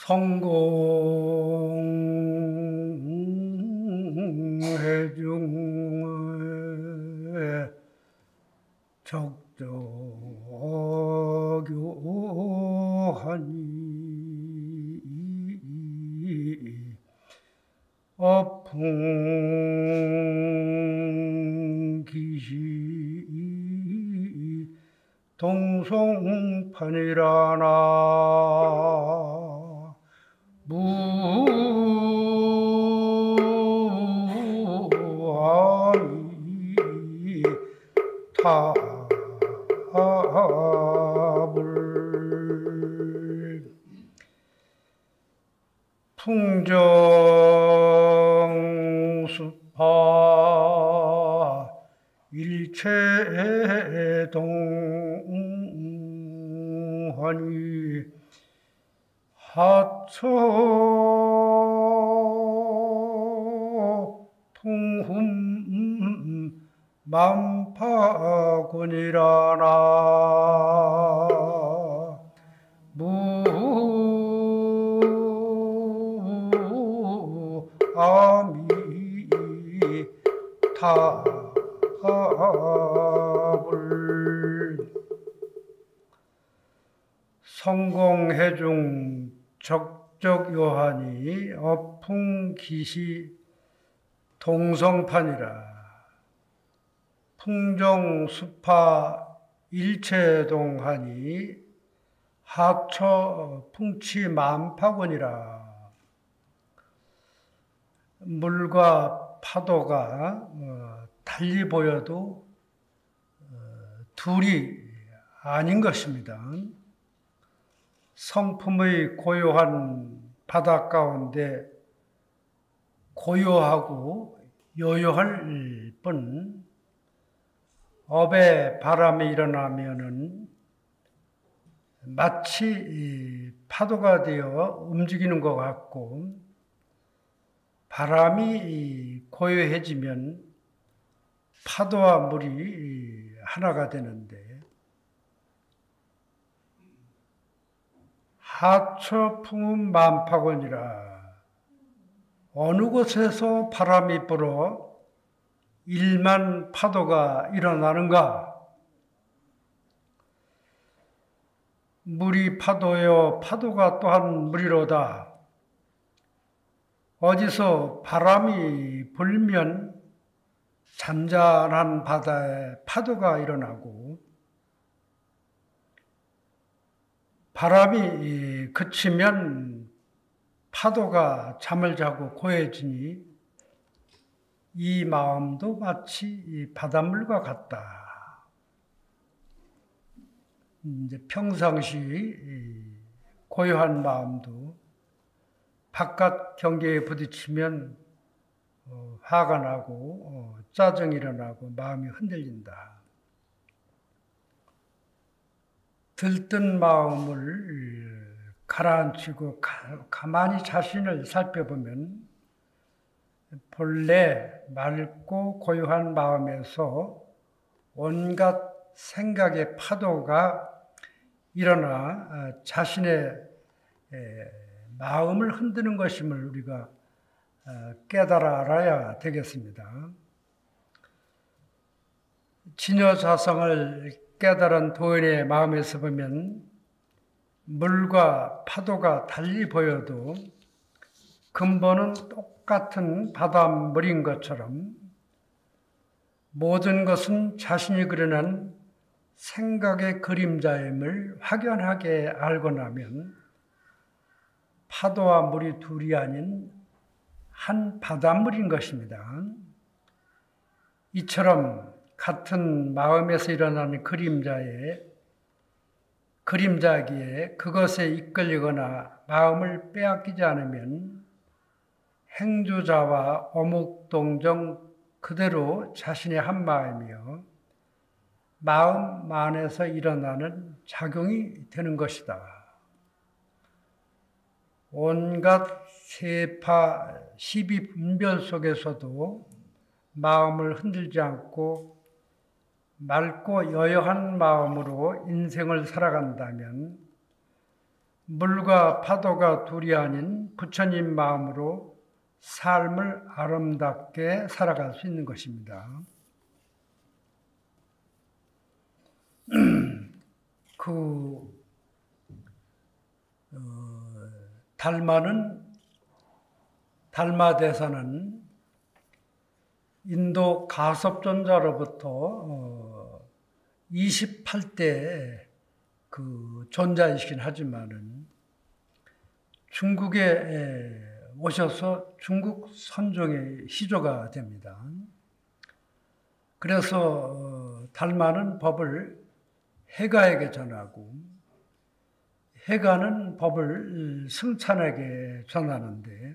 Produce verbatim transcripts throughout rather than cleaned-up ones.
성공해중의 적적요하니 어풍기시 동송판이라나 무아미 타불 풍정수파 일체동하니 하처 풍흠 만파군이라나 무아미 타불 성공해중 적적요하니 어풍기시 동성판이라 풍정수파 일체동하니 하처 풍치만파군이라. 물과 파도가 달리 보여도 둘이 아닌 것입니다. 성품의 고요한 바다 가운데 고요하고 요요할 뿐 업에 바람이 일어나면은 마치 파도가 되어 움직이는 것 같고 바람이 고요해지면 파도와 물이 하나가 되는데 하처풍은 만파곤이라. 어느 곳에서 바람이 불어 일만 파도가 일어나는가? 물이 파도요 파도가 또한 물이로다. 어디서 바람이 불면 잔잔한 바다에 파도가 일어나고 바람이 그치면 파도가 잠을 자고 고요해지니 이 마음도 마치 바닷물과 같다. 이제 평상시 고요한 마음도 바깥 경계에 부딪히면 화가 나고 짜증이 일어나고 마음이 흔들린다. 들뜬 마음을 가라앉히고 가만히 자신을 살펴보면 본래 맑고 고요한 마음에서 온갖 생각의 파도가 일어나 자신의 마음을 흔드는 것임을 우리가 깨달아 알아야 되겠습니다. 진여자성을 깨달은 도인의 마음에서 보면 물과 파도가 달리 보여도 근본은 똑같은 바닷물인 것처럼 모든 것은 자신이 그려낸 생각의 그림자임을 확연하게 알고 나면 파도와 물이 둘이 아닌 한 바닷물인 것입니다. 이처럼 같은 마음에서 일어나는 그림자에 그림자기에 그것에 이끌리거나 마음을 빼앗기지 않으면 행주자와 어묵동정 그대로 자신의 한 마음이요 마음 안에서 일어나는 작용이 되는 것이다. 온갖 세파 시비 분별 속에서도 마음을 흔들지 않고 맑고 여여한 마음으로 인생을 살아간다면 물과 파도가 둘이 아닌 부처님 마음으로 삶을 아름답게 살아갈 수 있는 것입니다. 그 어, 달마는 달마대사는 인도 가섭존자로부터 어, 이십팔 대 그 존자이시긴 하지만은 중국에 오셔서 중국 선종의 시조가 됩니다. 그래서 달마는 법을 해가에게 전하고 해가는 법을 승찬에게 전하는데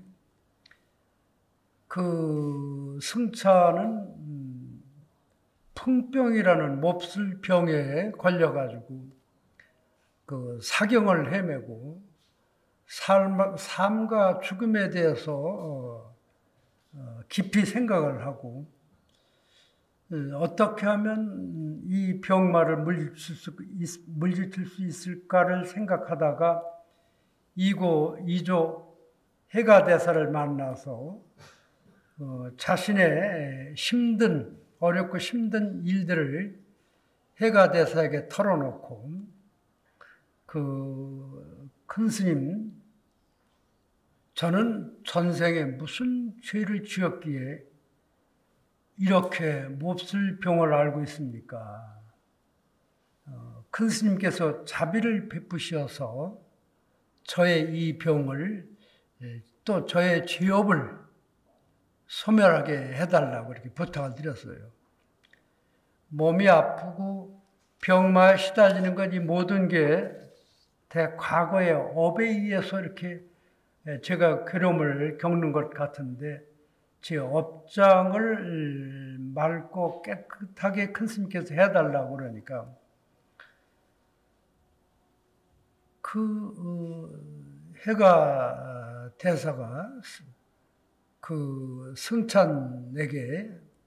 그 승찬은 풍병이라는 몹쓸 병에 걸려가지고 그 사경을 헤매고 삶, 삶과 죽음에 대해서 어, 어, 깊이 생각을 하고 어떻게 하면 이 병마를 물리칠 수, 물리칠 수 있을까를 생각하다가 이고 이조 해가대사를 만나서 어, 자신의 힘든 어렵고 힘든 일들을 해가대사에게 털어놓고 그 큰 스님, 저는 전생에 무슨 죄를 지었기에 이렇게 몹쓸 병을 앓고 있습니까? 어, 큰 스님께서 자비를 베푸셔서 저의 이 병을 또 저의 죄업을 소멸하게 해달라고 이렇게 부탁을 드렸어요. 몸이 아프고 병마에 시달리는 건 이 모든 게 과거의 업에 의해서 이렇게 제가 괴로움을 겪는 것 같은데 제 업장을 맑고 깨끗하게 큰 스님께서 해달라고 그러니까 그 어, 해가 대사가 그 승찬에게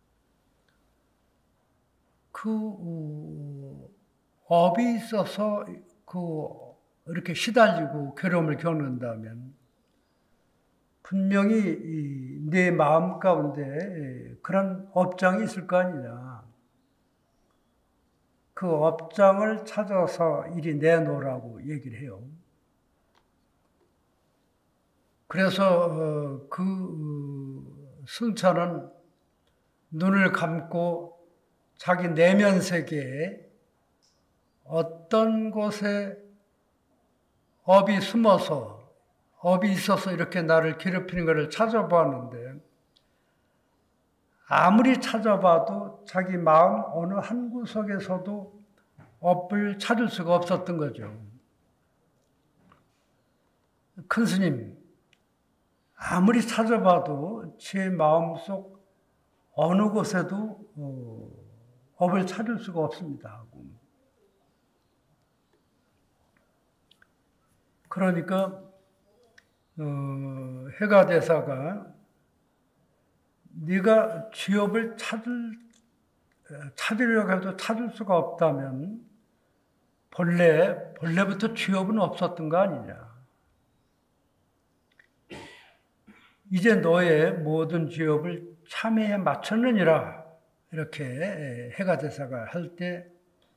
그 어, 업이 있어서 그 이렇게 시달리고 괴로움을 겪는다면 분명히 내 마음 가운데 그런 업장이 있을 거 아니냐. 그 업장을 찾아서 이리 내놓으라고 얘기를 해요. 그래서 그 승찬은 눈을 감고 자기 내면 세계에 어떤 곳에 업이 숨어서 업이 있어서 이렇게 나를 괴롭히는 것을 찾아보았는데 아무리 찾아봐도 자기 마음 어느 한 구석에서도 업을 찾을 수가 없었던 거죠. 큰 스님, 아무리 찾아봐도 제 마음속 어느 곳에도 업을 찾을 수가 없습니다 하고. 그러니까 어, 해가대사가 네가 죄업을 찾을, 찾으려고 해도 찾을 수가 없다면 본래, 본래부터 죄업은 없었던 거 아니냐. 이제 너의 모든 죄업을 참회에 맞췄느니라. 이렇게 해가대사가 할 때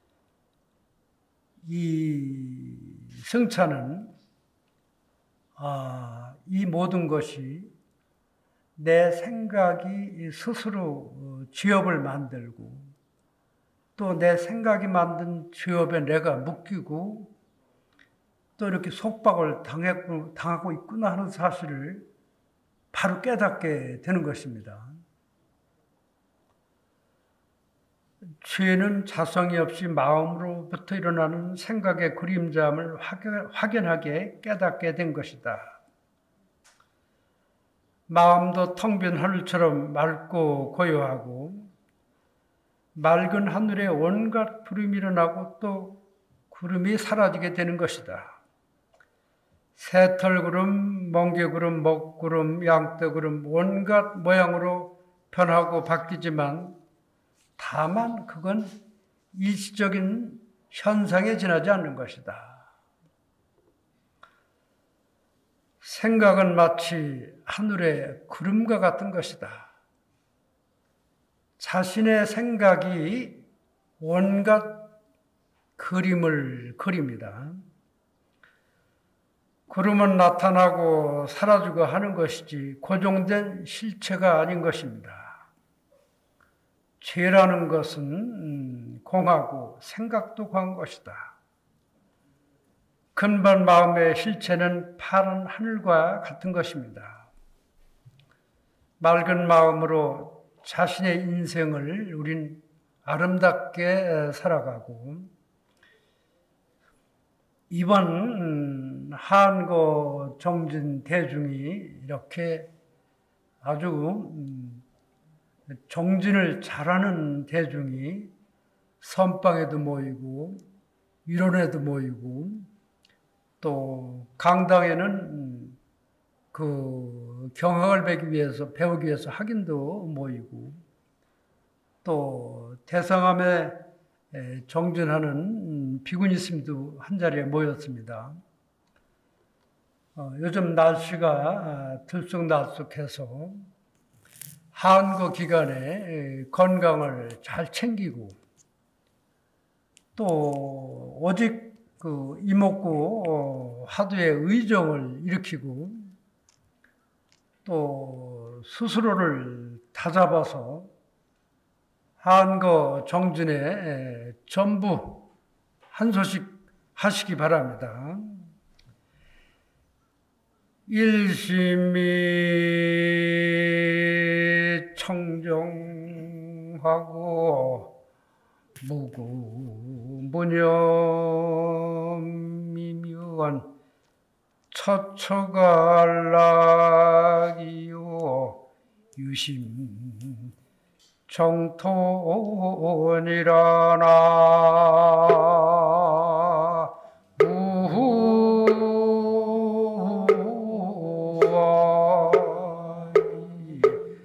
이 승찬은 아, 이 모든 것이 내 생각이 스스로 죄업을 만들고 또 내 생각이 만든 죄업에 내가 묶이고 또 이렇게 속박을 당했고, 당하고 있구나 하는 사실을 바로 깨닫게 되는 것입니다. 죄는 자성이 없이 마음으로부터 일어나는 생각의 그림자함을 확연하게 깨닫게 된 것이다. 마음도 텅 빈 하늘처럼 맑고 고요하고 맑은 하늘에 온갖 구름이 일어나고 또 구름이 사라지게 되는 것이다. 새털구름, 멍게구름, 먹구름, 양떼구름 온갖 모양으로 변하고 바뀌지만 다만 그건 일시적인 현상에 지나지 않는 것이다. 생각은 마치 하늘의 구름과 같은 것이다. 자신의 생각이 온갖 그림을 그립니다. 구름은 나타나고 사라지고 하는 것이지 고정된 실체가 아닌 것입니다. 죄라는 것은 공하고 생각도 공한 것이다. 근본 마음의 실체는 파란 하늘과 같은 것입니다. 맑은 마음으로 자신의 인생을 우린 아름답게 살아가고, 이번 한거 정진 대중이 이렇게 아주 정진을 잘하는 대중이 선방에도 모이고 위론에도 모이고 또 강당에는 그 경학을 배우기 위해서 배우기 위해서 학인도 모이고 또 대성함에 정진하는 비구니스님도 한자리에 모였습니다. 어, 요즘 날씨가 들쑥날쑥해서 한거 기간에 건강을 잘 챙기고 또 오직 그 이목구 화두의 의정을 일으키고 또 스스로를 다잡아서 한거 정진에 전부 한 소식 하시기 바랍니다. 일심이 청정하고 무구무념미묘한 처처갈락이요 유심 정토니라나 우와이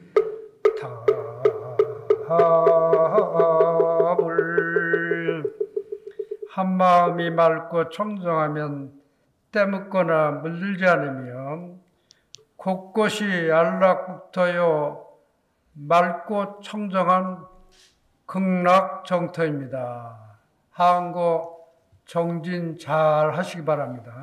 답을 한마음이 맑고 청정하면 때묻거나 물들지 않으며 곳곳이 안락국토요 맑고 청정한 극락정토입니다. 한거 정진 잘 하시기 바랍니다.